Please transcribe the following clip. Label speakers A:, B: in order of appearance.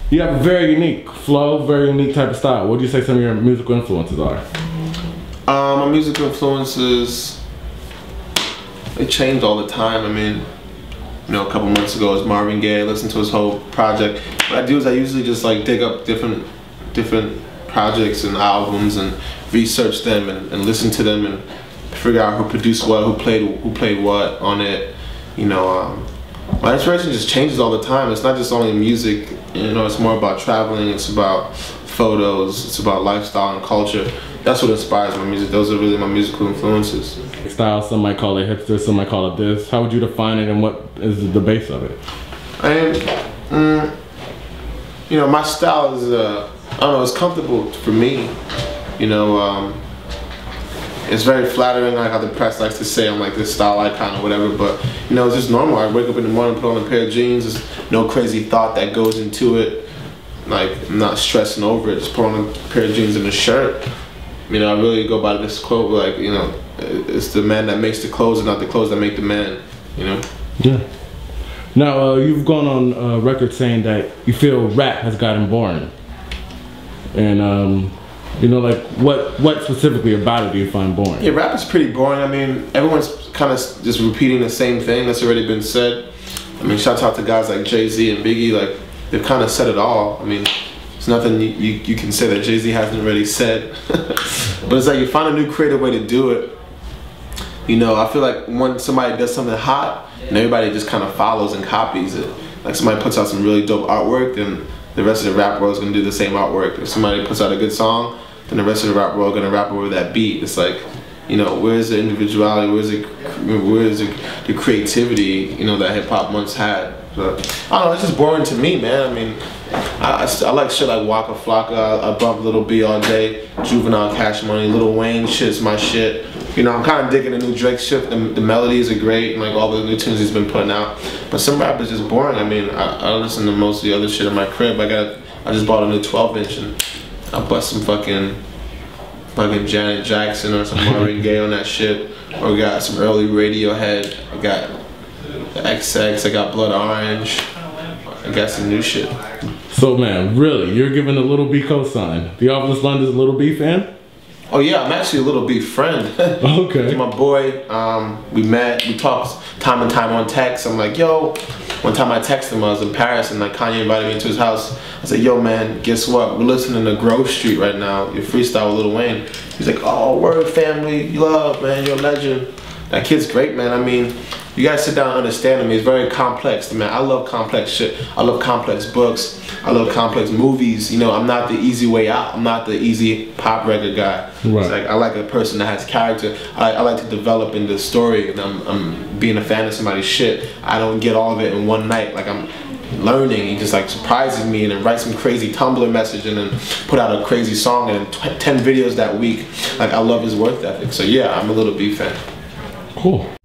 A: You have a very unique flow, very unique type of style. What do you say some of your musical influences are?
B: My musical influences, they change all the time. I mean, you know, a couple months ago it was Marvin Gaye. I listened to his whole project. What I do is I usually just like dig up different projects and albums and research them and listen to them and figure out who produced what, who played what on it. You know, my inspiration just changes all the time. It's not just only music. You know, it's more about traveling. It's about photos. It's about lifestyle and culture. That's what inspires my music. Those are really my musical influences.
A: Style, some might call it hipster, some might call it this. How would you define it, and what is the base of it?
B: And you know, my style is I don't know, it's comfortable for me. You know, it's very flattering, like how the press likes to say I'm like this style icon or whatever, but you know, it's just normal. I wake up in the morning, put on a pair of jeans. There's no crazy thought that goes into it. Like, I'm not stressing over it. Just put on a pair of jeans and a shirt. You know, I really go by this quote, like, you know, it's the man that makes the clothes and not the clothes that make the man, you know?
A: Yeah. Now, you've gone on record saying that you feel rap has gotten boring. And, you know, like, what specifically about it do you find boring?
B: Yeah, rap is pretty boring. I mean, everyone's kind of just repeating the same thing that's already been said. I mean, shout out to guys like Jay-Z and Biggie, like, they've kind of said it all. I mean, there's nothing you can say that Jay-Z hasn't already said. But it's like you find a new creative way to do it. You know, I feel like when somebody does something hot, and everybody just kind of follows and copies it. Like somebody puts out some really dope artwork, then the rest of the rap world is gonna do the same artwork. If somebody puts out a good song, then the rest of the rap world is gonna rap over that beat. It's like, you know, where's the individuality? Where's the creativity? You know, that hip hop once had. But I don't know, it's just boring to me, man. I mean, I like shit like Waka Flocka. I bump Lil B all day. Juvenile, Cash Money, Lil Wayne shit's my shit. You know, I'm kind of digging the new Drake shit. The melodies are great, and like all the new tunes he's been putting out. But some rap is just boring. I mean, I listen to most of the other shit in my crib. I just bought a new 12-inch and I bust some fucking Janet Jackson or some Marvin Gaye on that shit. Or we got some early Radiohead. I got the XX. I got Blood Orange. I got some new shit.
A: So man, really, you're giving a Little B cosign. Theophilus London's a Little B fan?
B: Oh yeah, I'm actually a Little B friend.
A: Okay.
B: He's my boy. We met, we talked time and time on text. I'm like, yo, one time I texted him, I was in Paris and like Kanye invited me into his house. I said, yo man, guess what? We're listening to Grove Street right now. Your freestyle with Lil Wayne. He's like, oh, word family, you love, man, you're a legend. That kid's great, man. I mean, you guys sit down and understand him. He's very complex, man. I love complex shit. I love complex books. I love complex movies. You know, I'm not the easy way out. I'm not the easy pop record guy. Right. It's like I like a person that has character. I like to develop in the story, and I'm being a fan of somebody's shit. I don't get all of it in one night. Like I'm learning. He just like surprises me and then writes some crazy Tumblr message and then put out a crazy song and 10 videos that week. Like I love his work ethic. So yeah, I'm a Little B fan.
A: Cool.